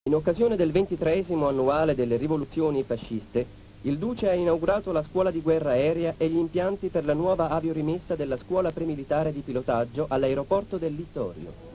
In occasione del 23esimo annuale delle rivoluzioni fasciste, il Duce ha inaugurato la scuola di guerra aerea e gli impianti per la nuova aviorimessa della scuola premilitare di pilotaggio all'aeroporto del Littorio.